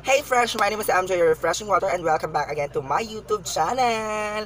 Hey Fresh, my name is MJ, your refreshing water, and welcome back again to my YouTube channel.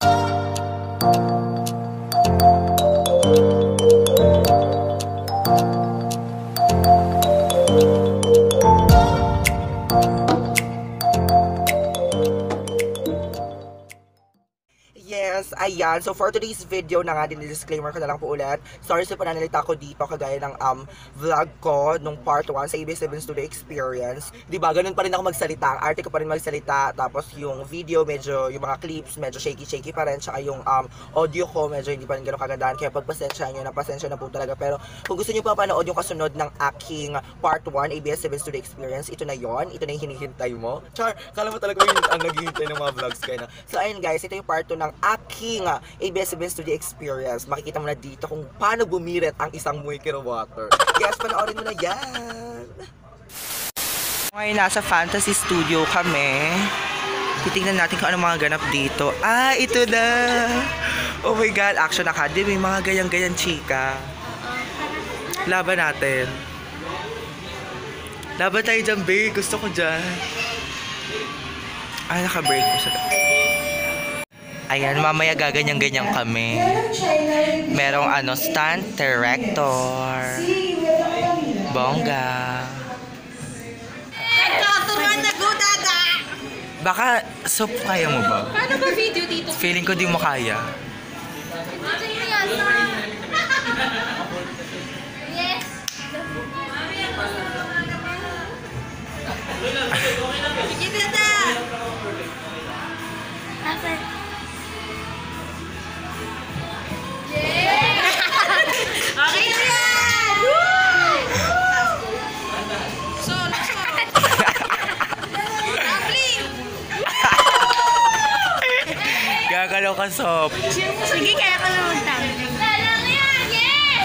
Yes, ayan. So for today's video na nga, disclaimer ko na lang po ulit. Sorry sa pananalita ko dito, kagaya ng vlog ko nung part 1 sa ABS-CBN Studio Experience. Diba, ganun pa rin ako magsalita. Ang arte ko pa rin magsalita. Tapos yung video, medyo, yung mga clips, medyo shaky-shaky pa rin. Tsaka yung audio ko, medyo hindi pa rin ganun kagandaan. Kaya pagpasensya nyo, napasensya na po talaga. Pero kung gusto nyo pa panood yung kasunod ng aking part 1 ABS-CBN Studio Experience, ito na yon, ito na yung hinihintay mo. Char, kala mo talaga yung ang naghihintay ng mga vlogs kayo na. So ayun guys, ito yung part 2 ng aking ABS-CBN Studio Experience. Makikita mo na dito kung paano bumirit ang isang Muikero water. Yes, panoorin mo na yan! Ngayon nasa Fantasy Studio kami. Titingnan natin kung ano mga ganap dito. Ah, ito na! Oh my God, Action Academy, mga ganyan-ganyan chika. Laban natin. Laban tayo dyan, babe. Gusto ko dyan. Ay, naka-break mo sa... Ayan, mamaya gaganyan-ganyan kami. Merong stunt director. Bongga. Baka, soup kaya mo ba? Paano ba video dito? Feeling ko di mo kaya. Yes. Kita na. Okay na yan! Solo. Gagalaw ka, Sop. Sige, kaya ka na mag-tumbling. Lang yan! Yes!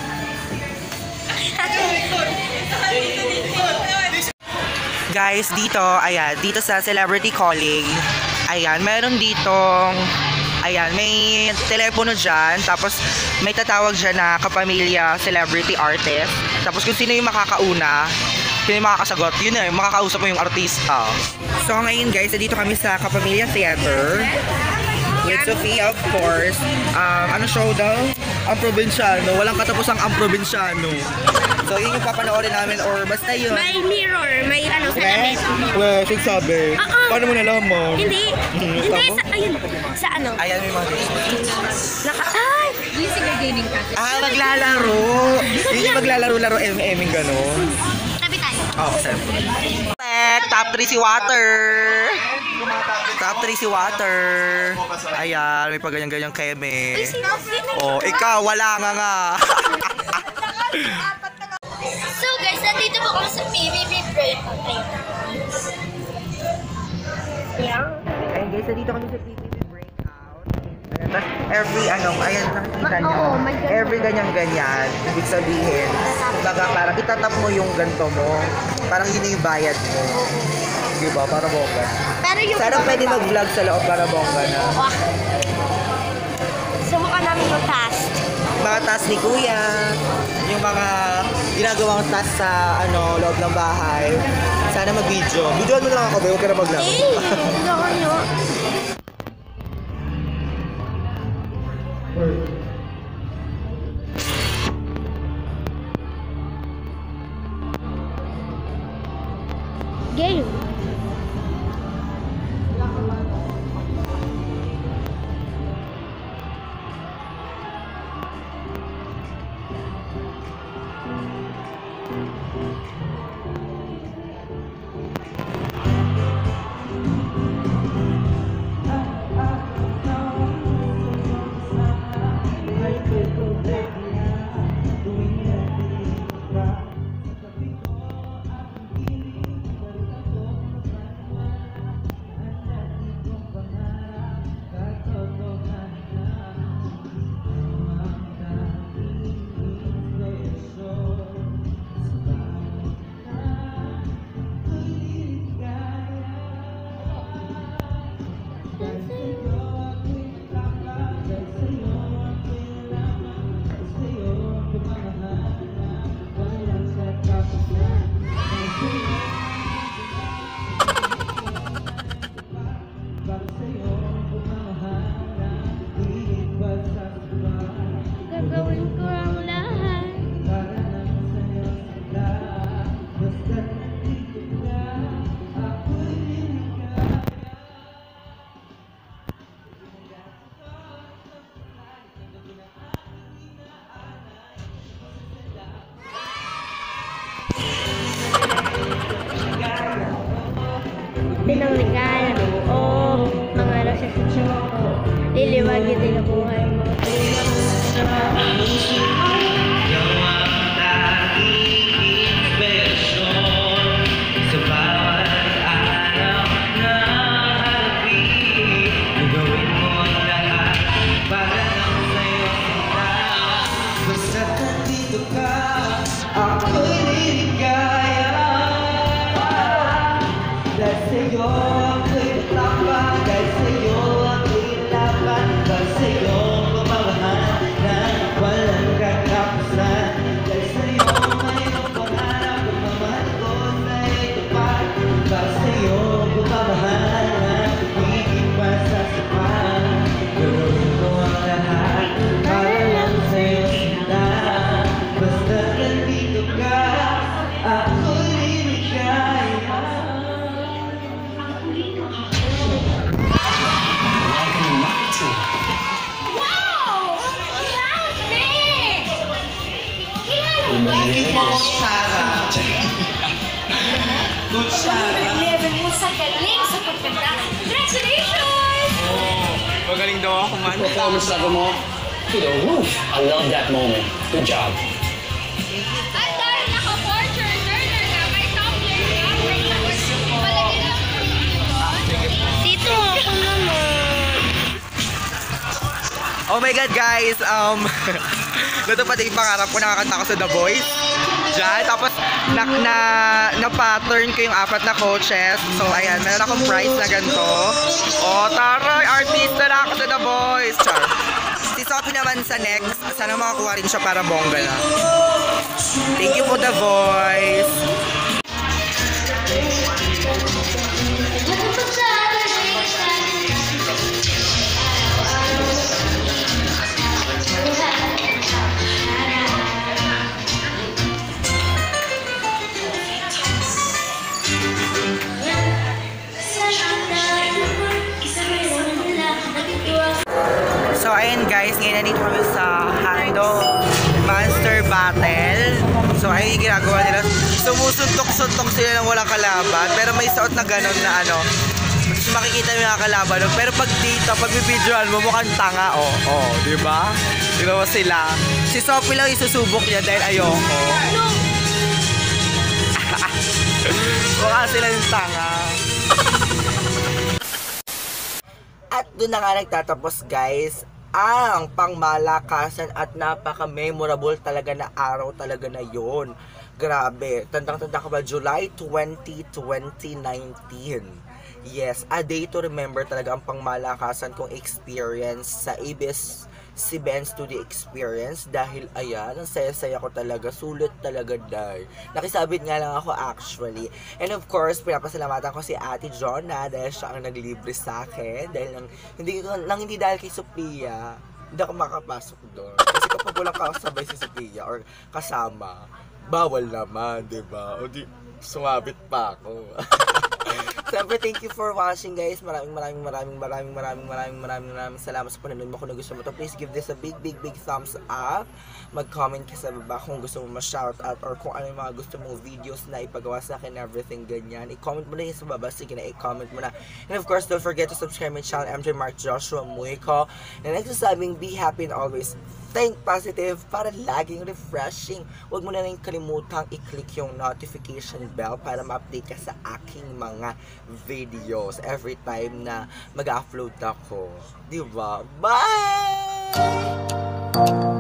Guys, dito, ayan, dito sa Celebrity Calling, ayan, meron ditong, ayan, may telepono dyan, tapos may tatawag dyan na kapamilya celebrity artist, tapos kung sino yung makakauna, sino yung makakasagot, yun na, makakausap mo yung artista. So ngayon guys, dito kami sa Kapamilya Theater, with Sophia of course. Ano show daw? Ang Probinsyano, walang katapusang Ang Probinsyano. So yun yung papanoorin namin or basta yun. May mirror, may salamin. Well, sigsabi. Paano mo nalaman? Hindi. Hindi, ayun. Sa ano? Ayan, may mga Ay! Yung gaming cafe. Maglalaro. Yun yung maglalaro-laro MM-ing gano'n. Tabi tayo. Oo, siyempre. Top 3 si Water. Top 3 si Water. Ayan, may paganyan-ganyan keme. Oh, ikaw, wala nga. So guys, nandito po kami sa PBB Breakout. Ayan guys, nandito kami sa PBB Breakout. Ayan, tapos every ayan, nakikita nyo. Every ganyan-ganyan. Ibig sabihin, baga parang itatap mo yung ganto mo. Parang yun yung bayad mo. Diba? Para bongga. Sana pwede mag-vlog sa loob para bongga na. Sumuka namin yung task. Mga task ni Kuya. Yung mga ginagawang task sa loob ng bahay. Sana mag-video. Videoan mo na lang ako, huwag ka na mag-vlog. Hindi ako nyo. Game. Tinanglingan, nabuo, mga nagsasasyo, liliwagin din ang buhay mo. Good Sarah. Level mo sa galing sa pagkanta. Congratulations! Magaling daw ako man. Performance level mo to the roof. I love that moment. Good job. At dahil naka-portrait learner ka, may tumbler ka, palagay lang po ninyo. Dito ako naman. Oh my God, guys! Natupad yung pangarap ko, nakakanta ko sa The Voice. Diyan. Tapos, na-pattern ko yung 4 na coaches. So, ayan, meron akong prize na ganito. Oh, taray! Artista na ako sa The Voice! Char. Si Sophie naman sa next. Sana makakuha rin siya para bongga na. Thank you po, The Voice! So ayun guys, ngayon nandito kami sa Handle Monster Battle. So ayun yung ginagawa nila. Sumusuntok-suntok sila ng walang kalaban. Pero may suot na ganon na ano. Tapos makikita mo yung kalaban. Pero pag dito, pag bibidyoan mo, mukhang tanga. Oh, di ba? Ginawa sila. Si Sophie lang isusubok niya dahil ayoko. Mukha sila yung tanga. At doon na nga nagtatapos guys ang pangmalakasan at napaka-memorable talaga na araw talaga na yon. Grabe, tandang-tanda ka ba? July 20, 2019. Yes, a day to remember talaga ang pangmalakasan kong experience sa ABS-CBN Studio Experience dahil ayan, ang saya-saya ko talaga, sulit talaga dahil. Nakisabit nga lang ako actually. And of course, pinapasalamatan ko si Ate Jonna dahil siya ang naglibre sa akin. Dahil hindi dahil kay Sophia, hindi ako makapasok doon. Kasi kapag walang kasabay si Sophia or kasama, bawal naman, diba? O di, sumabit pa ako. Siyempre, thank you for watching guys. Maraming salamat sa panonood mo. Kung gusto mo to, please give this a big thumbs up. Mag-comment ka sa baba kung gusto mo ma-shoutout or kung ano yung mga gusto mong videos na ipagawa sa akin, everything ganyan. I-comment mo na yun sa baba. Sige na, i-comment mo na. And of course, don't forget to subscribe my channel, MJ Mark Joshua Muico. And nagsasabing, be happy and always think positive para laging refreshing. Huwag mo na rin kalimutang i-click yung notification bell para ma-update ka sa aking mga videos every time na mag-upload ako. Diba? Bye!